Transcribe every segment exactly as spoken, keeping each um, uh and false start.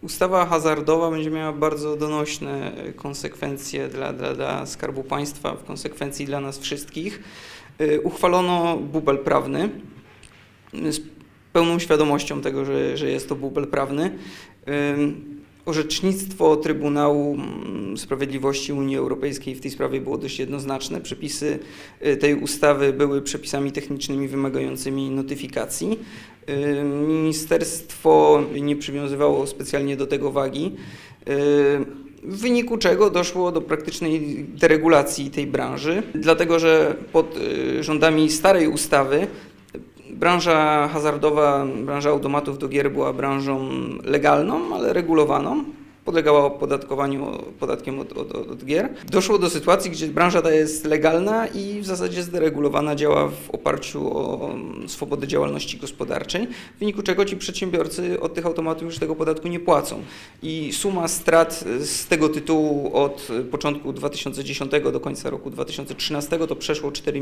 Ustawa hazardowa będzie miała bardzo donośne konsekwencje dla, dla, dla Skarbu Państwa, w konsekwencji dla nas wszystkich. Uchwalono bubel prawny z pełną świadomością tego, że, że jest to bubel prawny. Orzecznictwo Trybunału Sprawiedliwości Unii Europejskiej w tej sprawie było dość jednoznaczne. Przepisy tej ustawy były przepisami technicznymi wymagającymi notyfikacji. Ministerstwo nie przywiązywało specjalnie do tego wagi, w wyniku czego doszło do praktycznej deregulacji tej branży, dlatego że pod rządami starej ustawy branża hazardowa, branża automatów do gier była branżą legalną, ale regulowaną. Podlegała opodatkowaniu podatkiem od, od, od gier. Doszło do sytuacji, gdzie branża ta jest legalna i w zasadzie zderegulowana, działa w oparciu o swobodę działalności gospodarczej, w wyniku czego ci przedsiębiorcy od tych automatów już tego podatku nie płacą. I suma strat z tego tytułu od początku dwa tysiące dziesiątego do końca roku dwa tysiące trzynastego to przeszło cztery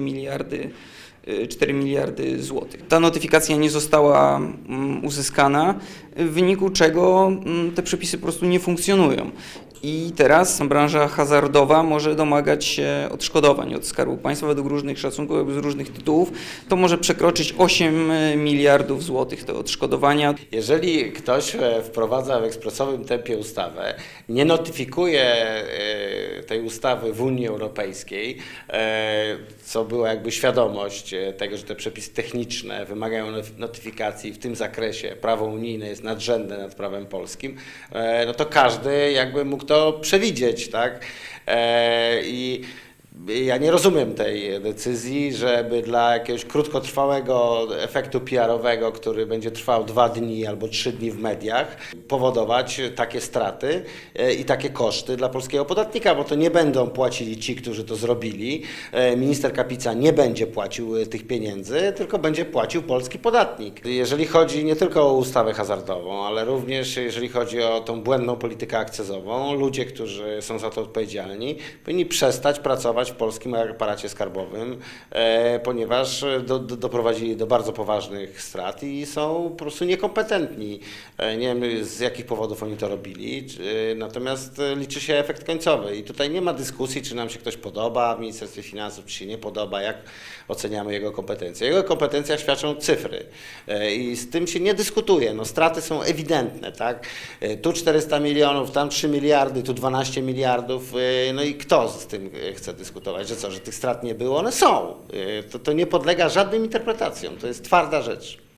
miliardy złotych. Ta notyfikacja nie została uzyskana, w wyniku czego te przepisy po prostu nie funkcjonują. I teraz branża hazardowa może domagać się odszkodowań od Skarbu Państwa według różnych szacunków, z różnych tytułów. To może przekroczyć osiem miliardów złotych te odszkodowania. Jeżeli ktoś wprowadza w ekspresowym tempie ustawę, nie notyfikuje tej ustawy w Unii Europejskiej, co była jakby świadomość tego, że te przepisy techniczne wymagają notyfikacji w tym zakresie, prawo unijne jest nadrzędne nad prawem polskim, no to każdy jakby mógł to przewidzieć, tak? I ja nie rozumiem tej decyzji, żeby dla jakiegoś krótkotrwałego efektu P R-owego, który będzie trwał dwa dni albo trzy dni w mediach, powodować takie straty i takie koszty dla polskiego podatnika, bo to nie będą płacili ci, którzy to zrobili. Minister Kapica nie będzie płacił tych pieniędzy, tylko będzie płacił polski podatnik. Jeżeli chodzi nie tylko o ustawę hazardową, ale również jeżeli chodzi o tą błędną politykę akcyzową, ludzie, którzy są za to odpowiedzialni, powinni przestać pracować w polskim aparacie skarbowym, e, ponieważ do, do, doprowadzili do bardzo poważnych strat i są po prostu niekompetentni. E, nie wiem, z jakich powodów oni to robili, e, natomiast liczy się efekt końcowy i tutaj nie ma dyskusji, czy nam się ktoś podoba w Ministerstwie Finansów, czy się nie podoba, jak oceniamy jego kompetencje. Jego kompetencjach świadczą cyfry e, i z tym się nie dyskutuje. No, straty są ewidentne, tak? E, tu czterysta milionów, tam trzy miliardy, tu dwanaście miliardów, e, no i kto z tym chce dyskutować? Że co, że tych strat nie było? One są. To, to nie podlega żadnym interpretacjom. To jest twarda rzecz.